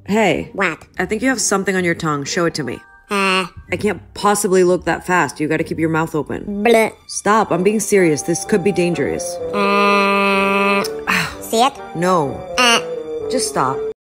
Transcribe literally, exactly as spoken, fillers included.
Hey. What? I think you have something on your tongue. Show it to me. Uh. I can't possibly look that fast. You gotta keep your mouth open. Bleh. Stop. I'm being serious. This could be dangerous. Uh. See it? No. Uh. Just stop.